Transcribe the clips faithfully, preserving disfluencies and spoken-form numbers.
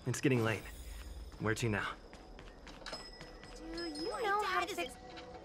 It's getting late. Where to now? Do you know how to fix...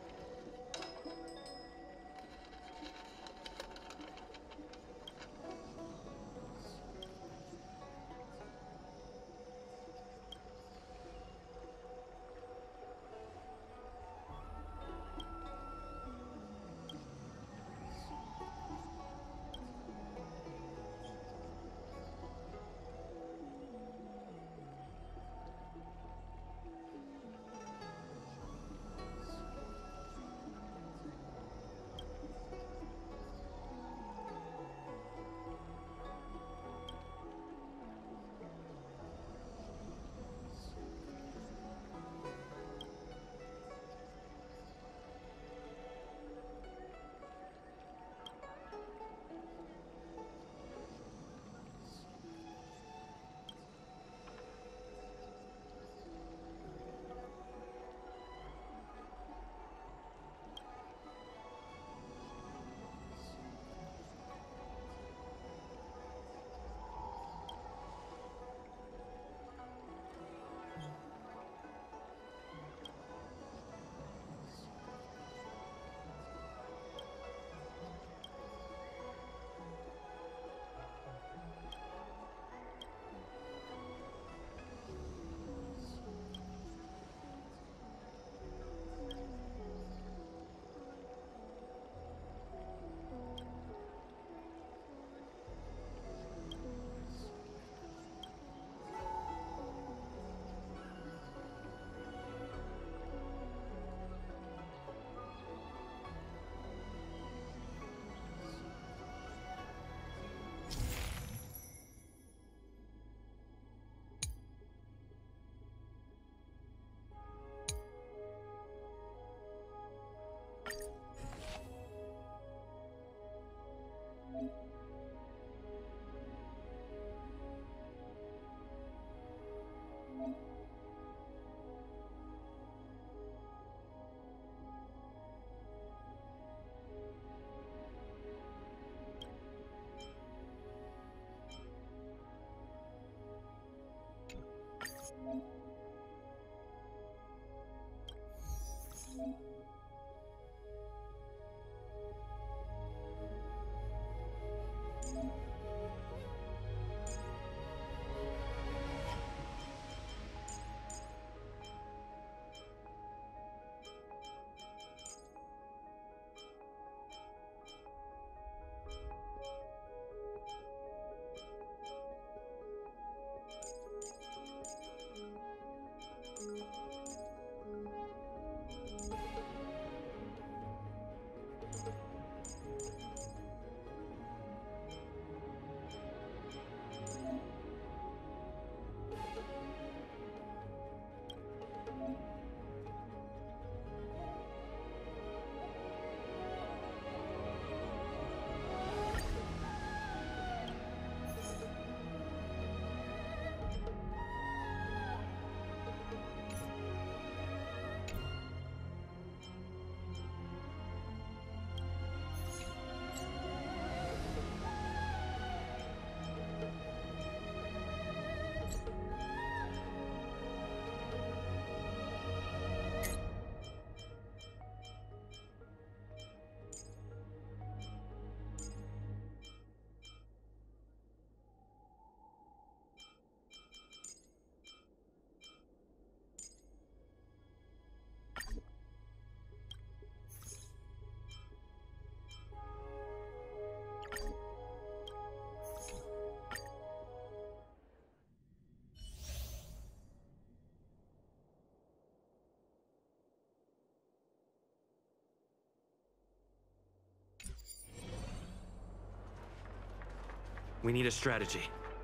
We need a strategy.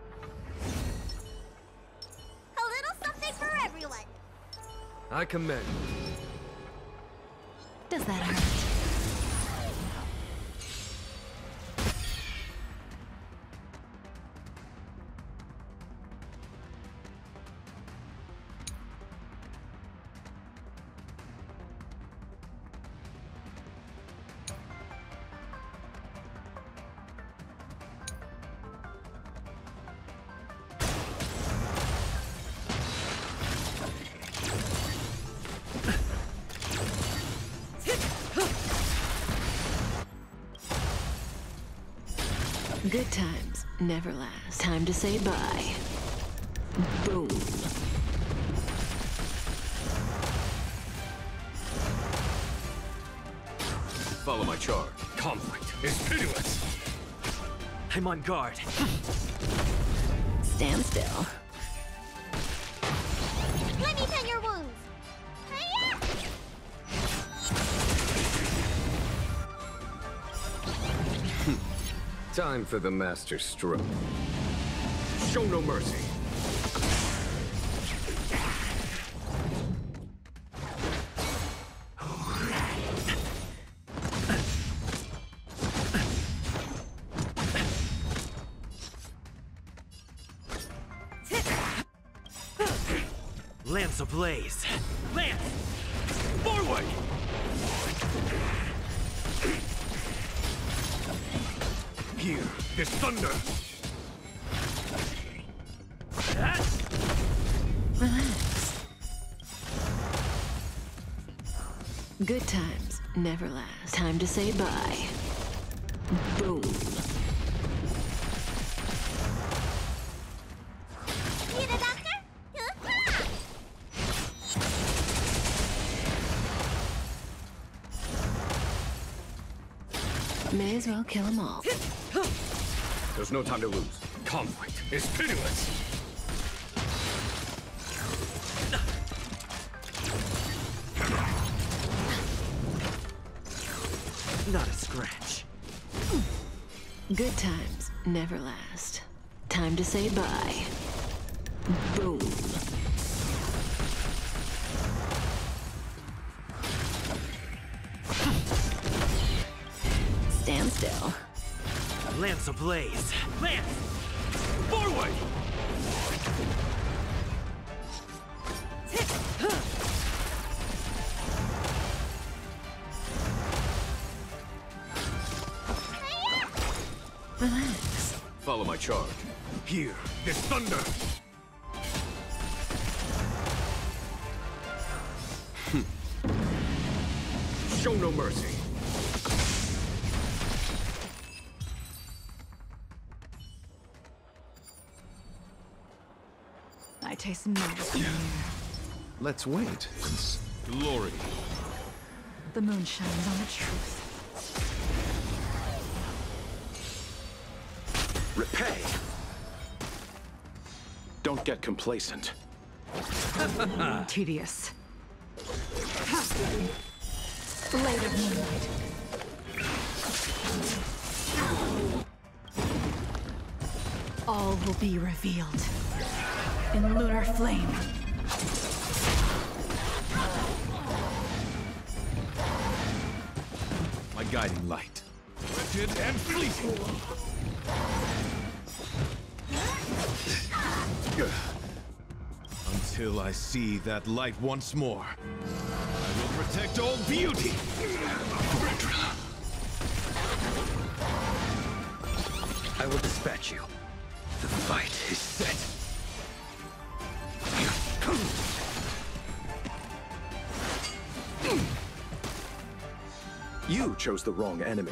A little something for everyone. I commend. Does that hurt? Good times never last. Time to say bye. Boom. Follow my charge. Conflict is pitiless. I'm on guard. Stand still. Let me tend your wounds. Hiya! Time for the master stroke. Show no mercy. Lance ablaze. Lance! Forward! Here, this thunder. Relax. Good times never last. Time to say bye. Boom. Need a doctor? Hoo-ha! May as well kill them all. There's no time to lose. Conflict is pitiless. Not a scratch. Good times never last. Time to say bye. Boom. Stand still. Lance ablaze. Lance! Forward! Relax. Follow my charge. Here, this thunder. Show no mercy. I taste magic in the air. Let's wait. Glory. The moon shines on the truth. Repay. Don't get complacent. Tedious. Blade of moonlight. All will be revealed in lunar flame. My guiding light. Wretched and fleeting. Until I see that light once more, I will protect all beauty. I will dispatch you. The fight is set. You chose the wrong enemy.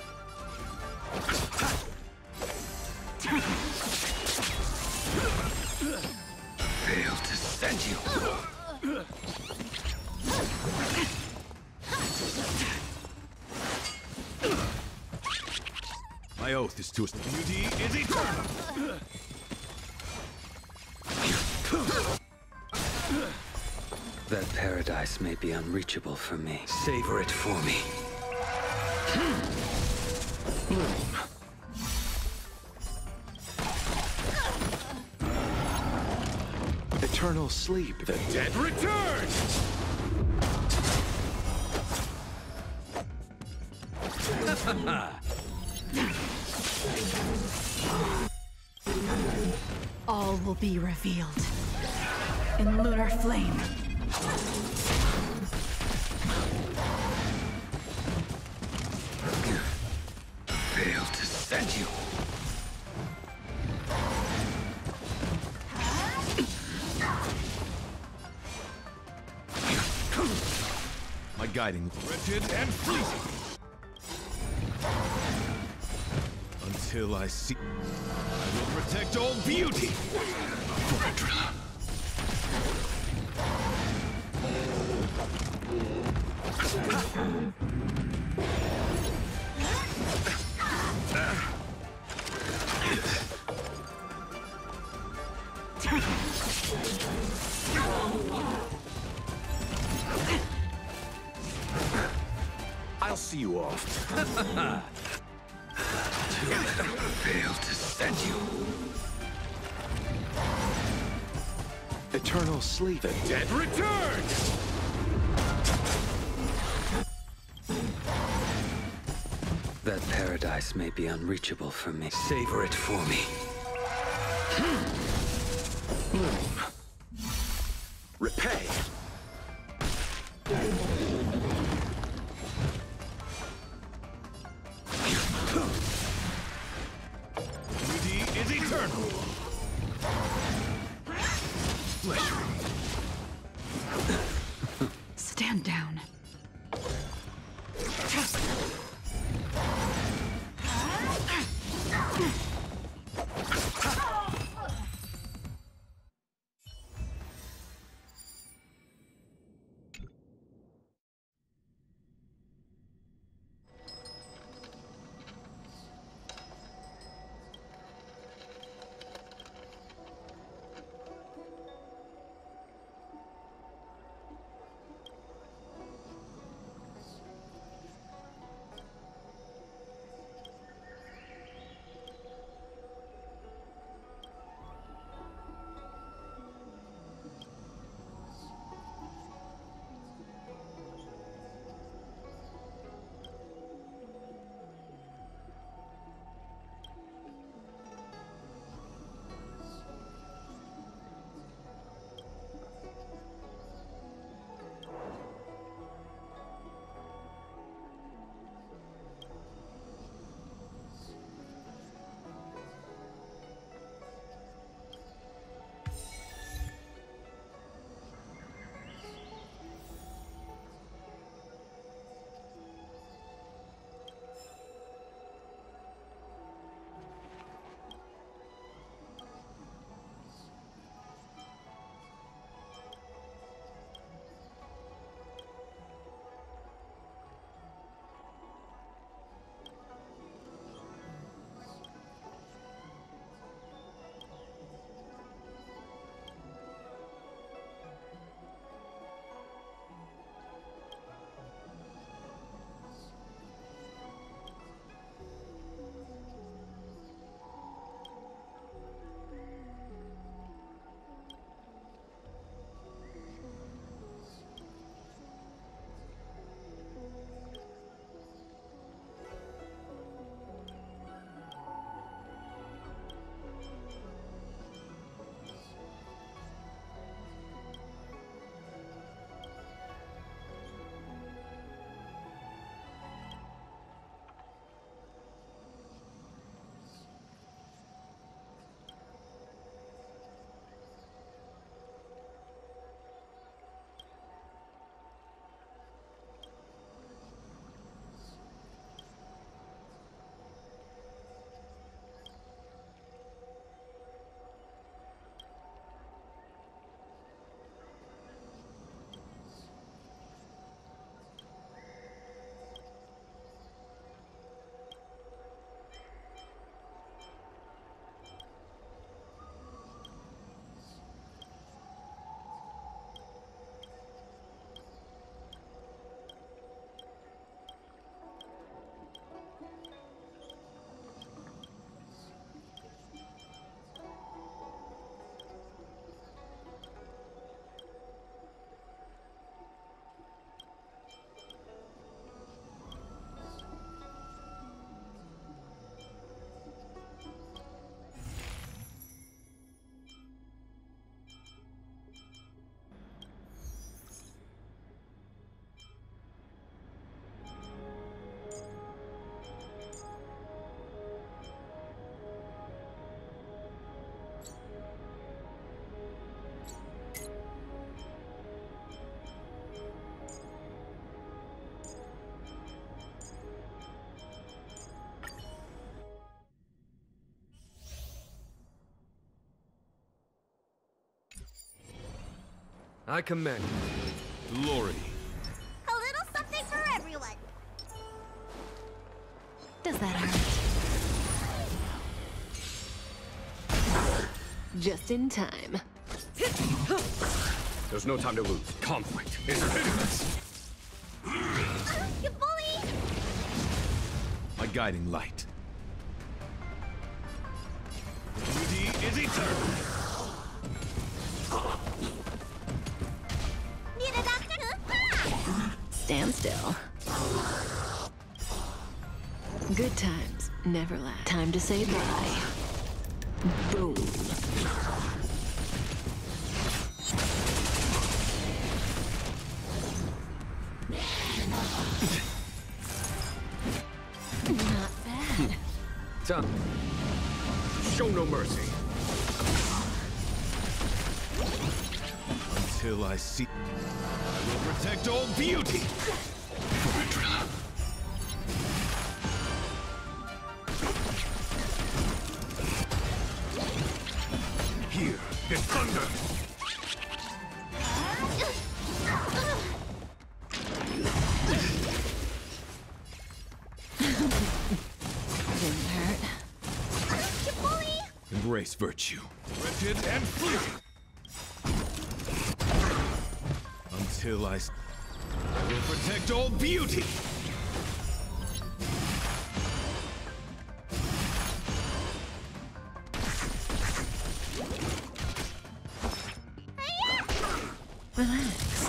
Fail to send you. My oath is to beauty is eternal. That paradise may be unreachable for me. Savor it for me. Eternal sleep. The dead return! All will be revealed in lunar flame. Fail to send you. My guiding wretched and fleeting. Until I see... I will protect all beauty! Fortuna. I'll see you off. To fail to send you. Eternal sleep. The dead returns! That paradise may be unreachable for me. Savor it for me. Bloom. Repay. Beauty is eternal. Flesh wound. Stand down. I commend you. Glory. A little something for everyone. Does that hurt? Just in time. There's no time to lose. Conflict is hideous. You bully! My guiding light. Duty is eternal. Need a doctor? Stand still. Good times never last. Time to say bye. Boom. Not bad. Time. Show no mercy. Until I see... I will protect all beauty! Here is thunder. Didn't hurt. You bully! Embrace virtue. Wretched and flee! Until I... I will protect all beauty! Relax.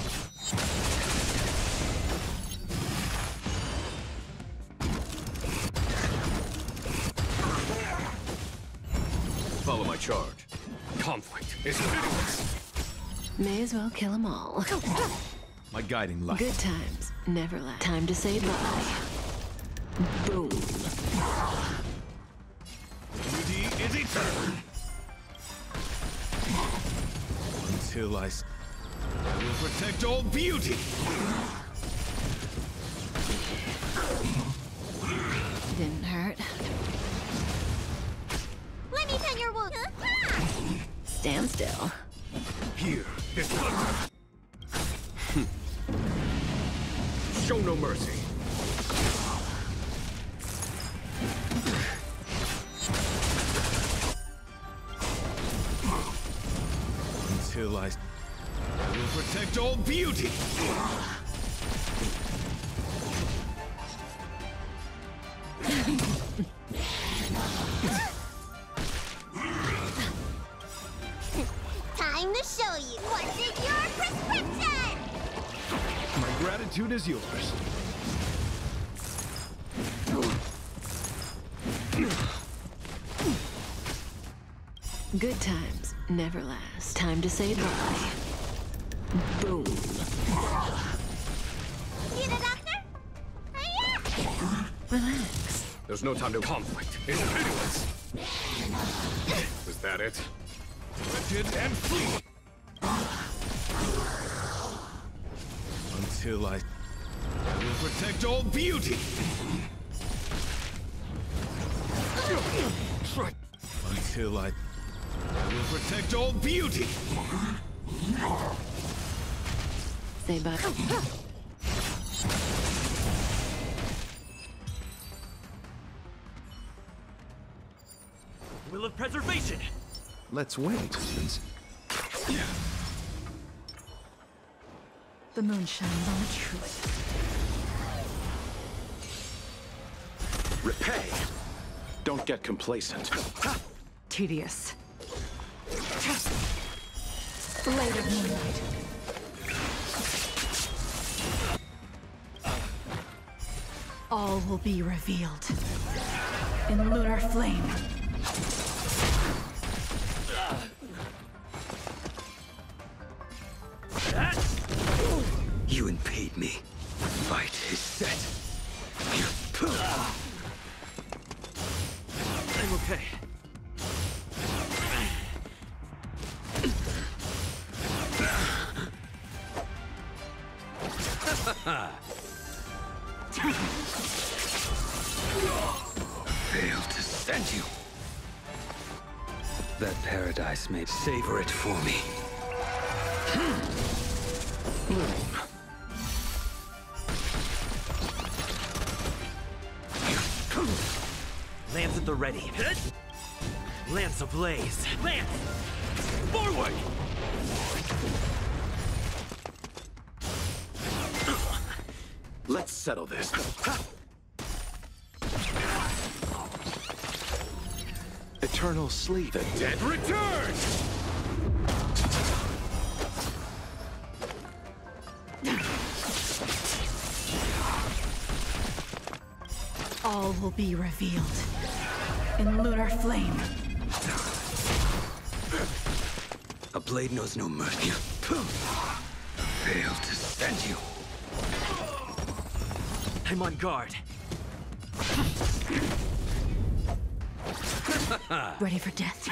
Follow my charge. Conflict is hideous. May as well kill them all. My guiding light. Good times never last. Time to say bye. Boom. Duty is eternal. Until I... s- I will protect all beauty! Didn't hurt. Let me tend your wound. Stand still. Here is thunder. Show no mercy. Until I... I will protect all beauty! Time to show you what's in your prescription! My gratitude is yours. Good times never last. Time to say bye. Boom. Need a doctor? Hiya! Relax. There's no time to conflict. It's hideous. Was that it? Wretched and flee! Until I... I will protect all beauty! Try. Until I... I will protect all beauty! Say bye. Will of preservation! Let's wait. The moon shines on the truth. Repay. Don't get complacent. Tedious. Blade of moonlight. All will be revealed in lunar flame. You impede me. The fight is set. I'm okay. Failed to send you. That paradise may savor it for me. at the ready. Lance ablaze. Lance! Forward! Let's settle this. Eternal sleep. The dead return! All will be revealed in lunar flame. A blade knows no mercy. Failed to send you. I'm on guard. Ready for death.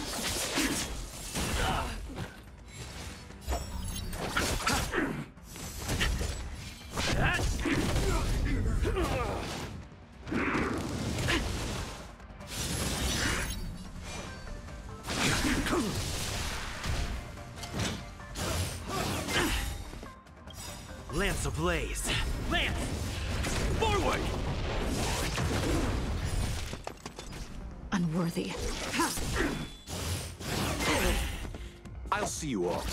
Lance ablaze. Lance! Forward! Unworthy. I'll see you all.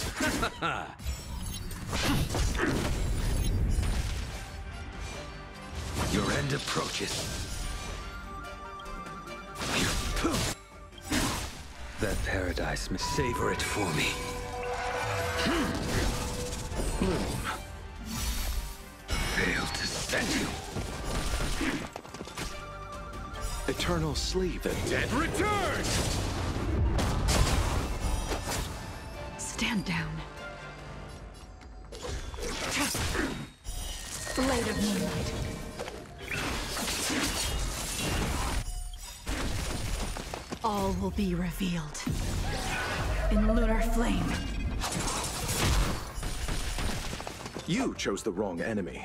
Your end approaches. That paradise may Savor it for me. Bloom. Failed to send you. Eternal sleep. The dead return! Stand down. Blade of moonlight. All will be revealed in lunar flame. You chose the wrong enemy.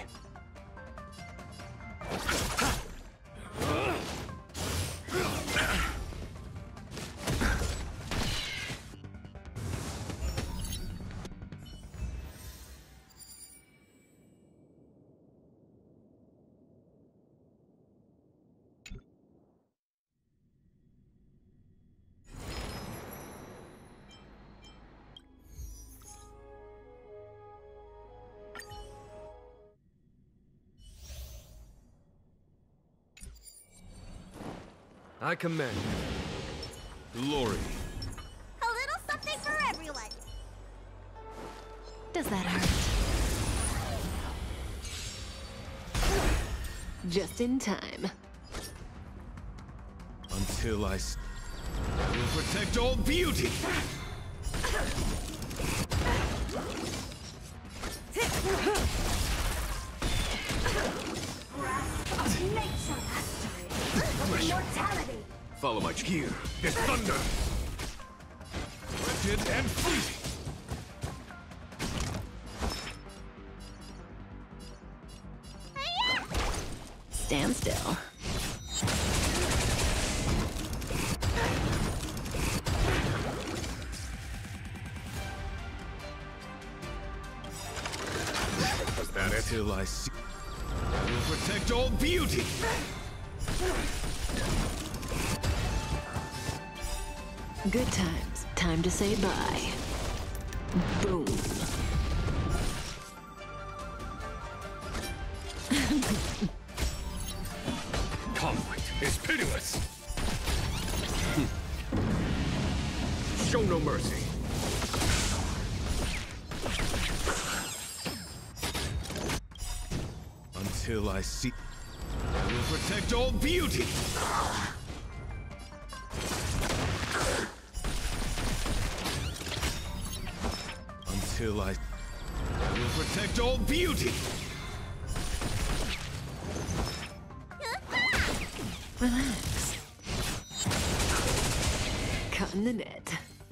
I commend. Glory. A little something for everyone. Does that hurt? Just in time. Until I, s- I will protect all beauty. Nature mastery. Immortality. Follow my gear. There's thunder. Wretched and fleeting. Stand still. Was that it? Till I see. I will protect all beauty. Good times. Time to say bye. Boom. Conflict is pitiless. Show no mercy. Until I see. I will protect all beauty. Until I. I will protect all beauty. Relax. Caught in the net.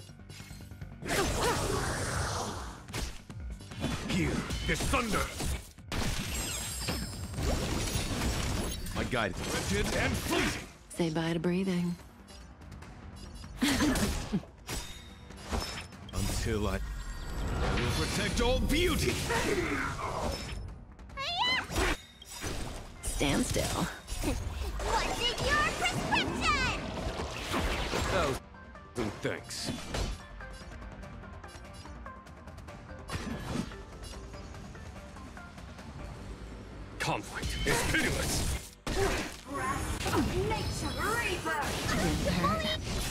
Here is thunder. My guide is wretched and fleeting. Say bye to breathing. Until I. I will protect all beauty. Stand still. What's in your prescription? Thousand thanks. Conflict is pitiless. Nature Reaper! Didn't hurt.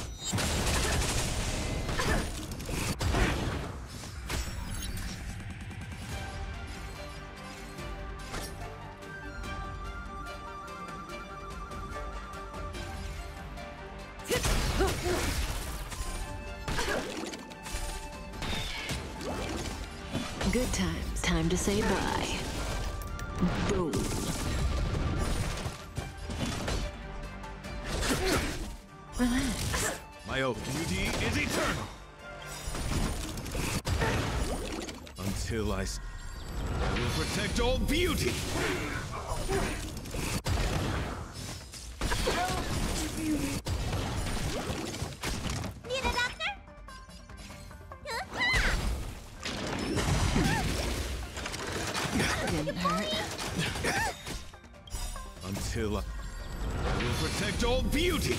Good times. Time to say bye. Boom. Relax. My oath beauty is eternal. Until I... s- I will protect all beauty. Need a doctor? Didn't hurt. Until I... I will protect all beauty.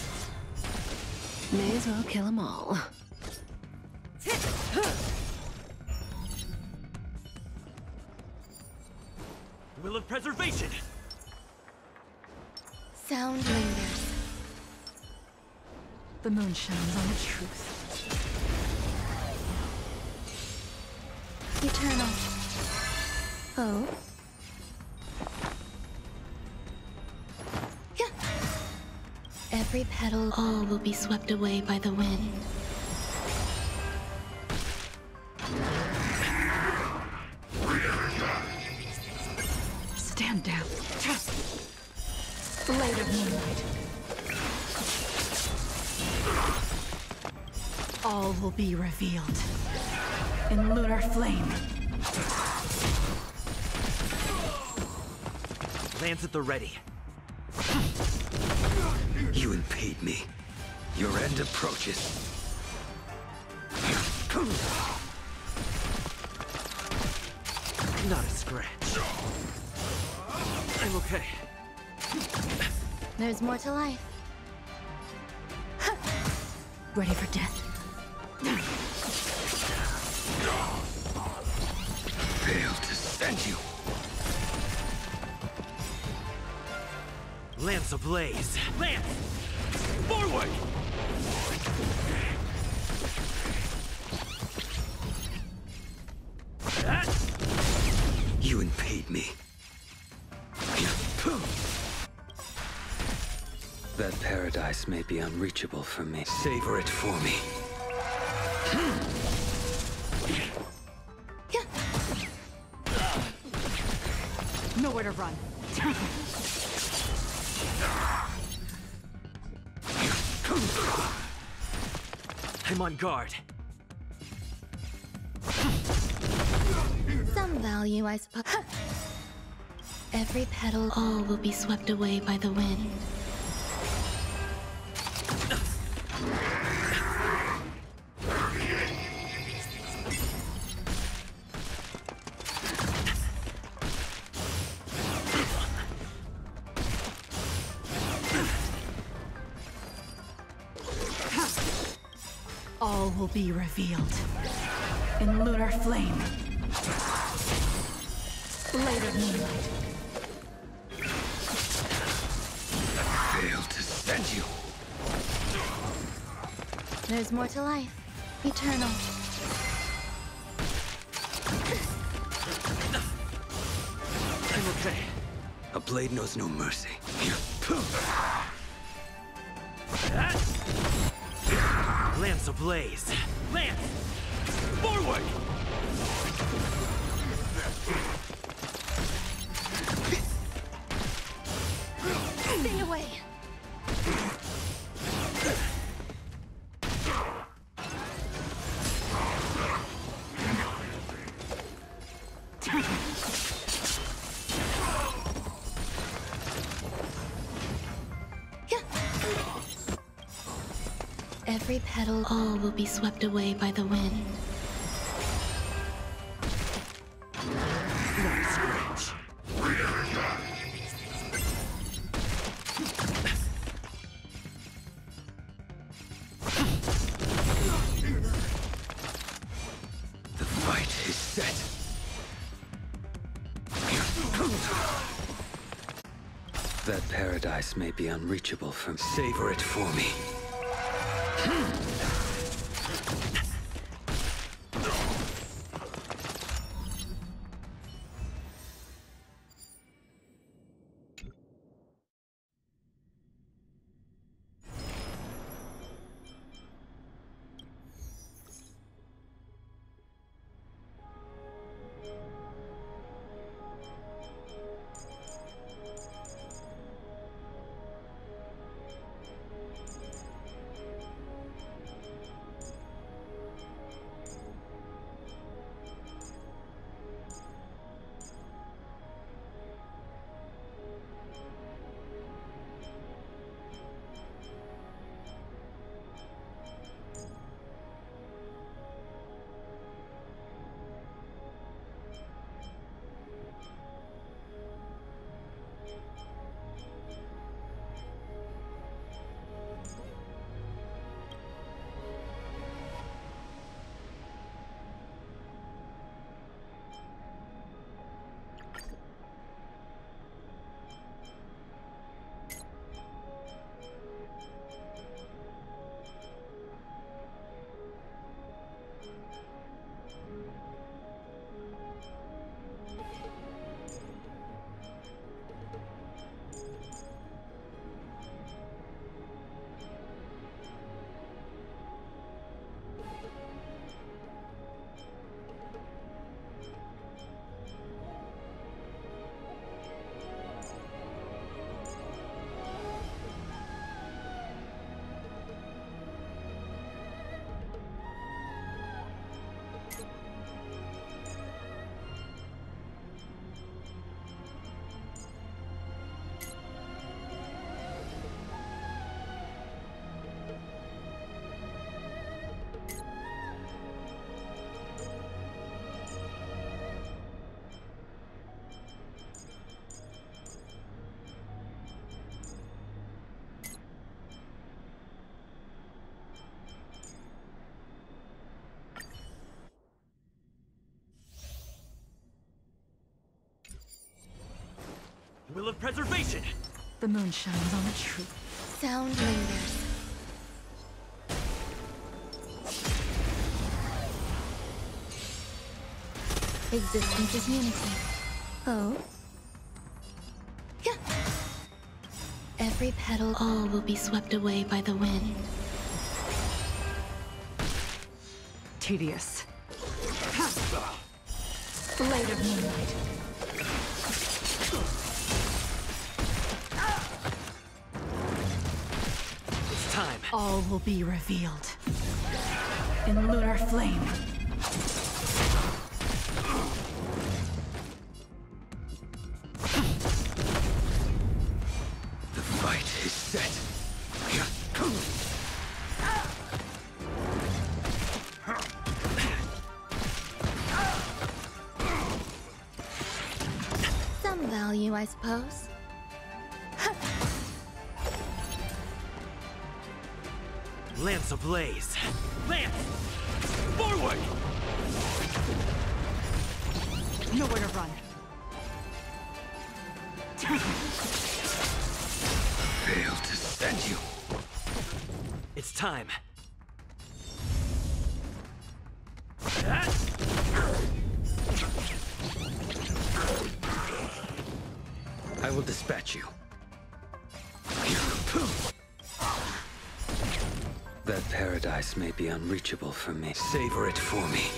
May as well kill them all. Will of preservation! Sound lingers. The moon shines on the truth. Eternal. Oh? Yeah. Every petal, all will be swept away by the wind. Stand down. Blade of moonlight. All will be revealed in lunar flame. Lance at the ready. You impede me. Your end approaches. Not a scratch. I'm okay. There's more to life. Ready for death. Failed to send you. Lance ablaze. Lance! Forward! You impede me. That paradise may be unreachable for me. Savor it for me. Nowhere to run. I'm on guard. Some value, I suppose. Every petal, all will be swept away by the wind. All will be revealed in lunar flame. Blade of moonlight. Failed to send you. There's more to life. Eternal. I'm okay. A blade knows no mercy. Lance ablaze. Lance! Forward! Stay away. Every petal, all will be swept away by the wind. Not a scratch. That paradise may be unreachable for me. Savor it for me. Will of preservation! The moon shines on the truth. Sound lingers. Existence is unity. Oh? Yeah. Every petal, all will be swept away by the wind. Tedious. Blade of moonlight. It's time. All will be revealed. In lunar flame. The fight is set. Some value, I suppose. Lance ablaze. Lance! Forward! Nowhere to run. Failed to send you. It's time. I will dispatch you. That paradise may be unreachable for me. Savor it for me.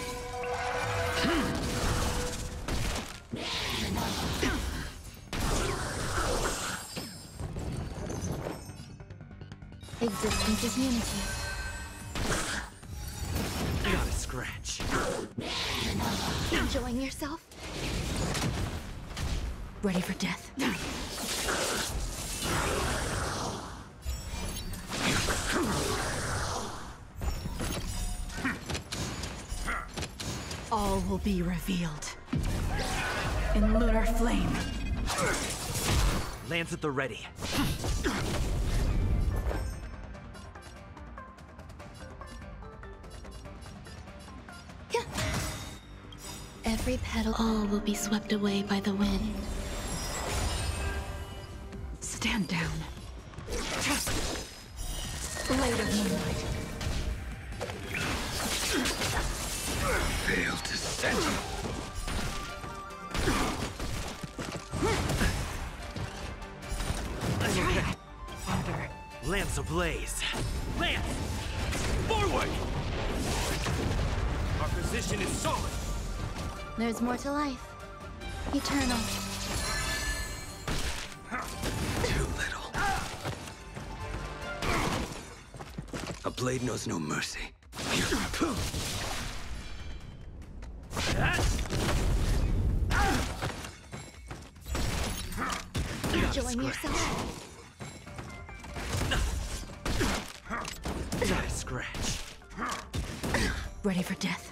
Existence is unity. Not a scratch. Enjoying yourself? Ready for death. All will be revealed. In lunar flame. Lance at the ready. Yeah. Every petal, all will be swept away by the wind. Stay. stand down. Blade of moonlight. Fail to send you. Powder. Lance ablaze. Lance! Forward! Our position is solid. There's more to life. Eternal. Too little. A blade knows no mercy. Enjoying yourself? Not a scratch. Ready for death.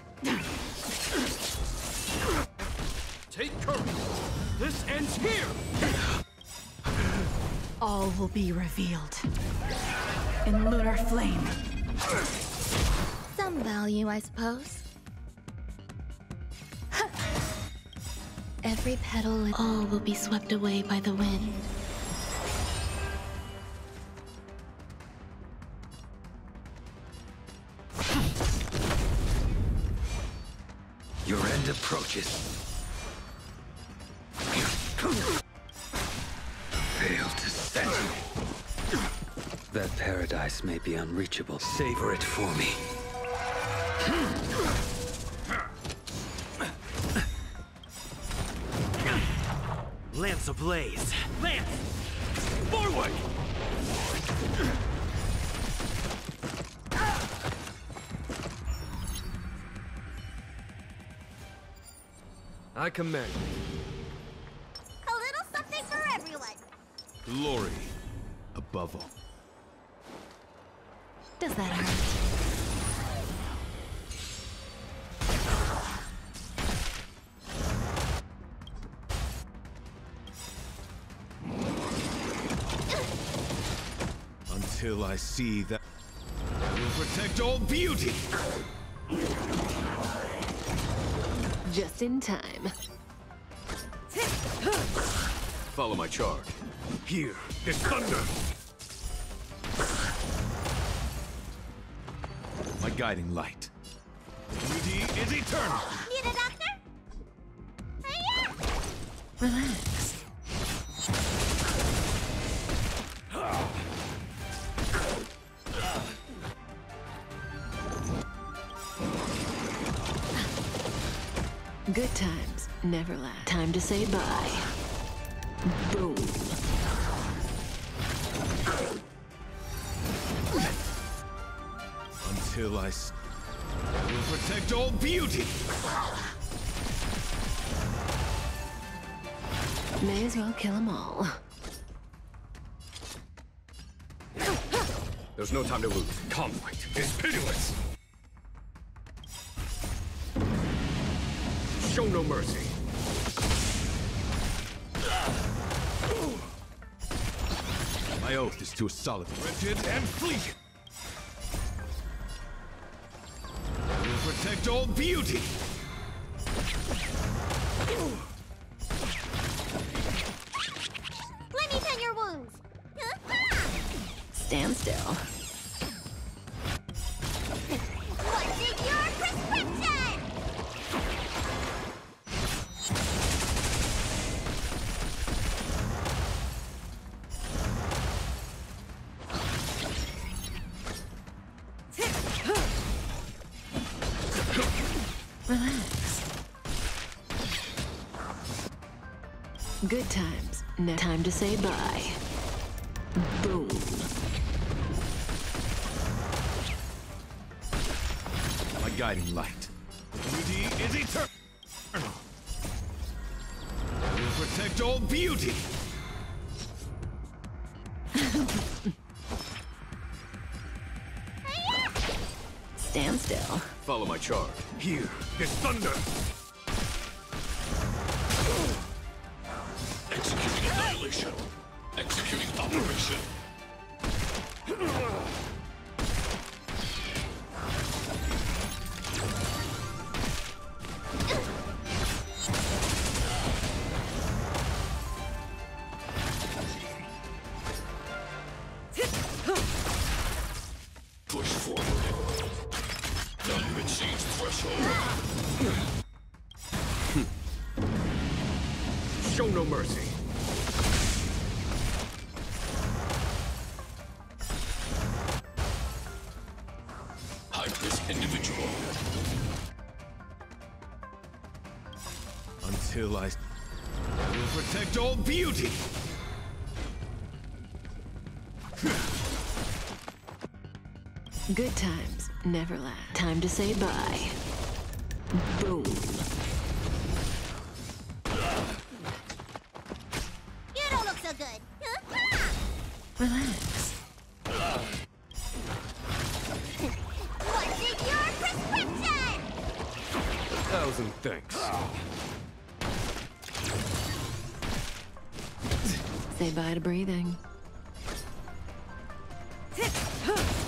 Take courage. This ends here. All will be revealed. In lunar flame. Some value, I suppose. Every petal, all will be swept away by the wind. Your end approaches. Fail to send you. That paradise may be unreachable. Savor it for me. Lance ablaze. Lance! Forward! I command. A little something for everyone. Glory above all. Does that hurt? Until I see that I will protect all beauty. Just in time. Follow my charge. Here is thunder. My guiding light. Beauty is eternal. Need a doctor? Hiya! Relax. Good times never last. Time to say bye. Boom. Until I, s I will protect all beauty. May as well kill them all. There's no time to lose. Conflict is pitiless. Show no mercy. My oath is to a solid, wretched and fleeting. I will protect all beauty. Let me tend your wounds. Stand still. What's in your prescription? Relax. Good times. No time to say bye. Boom. My guiding light. Beauty is eternal. I will protect all beauty. Stand still. Follow my charge. Here is thunder. Executing annihilation. Executing operation. Show no mercy. Hide this individual. Until I... I will protect all beauty! Good times never last. Time to say bye. Boom. You don't look so good. Relax. What's in your prescription? A thousand thanks. Say bye to breathing.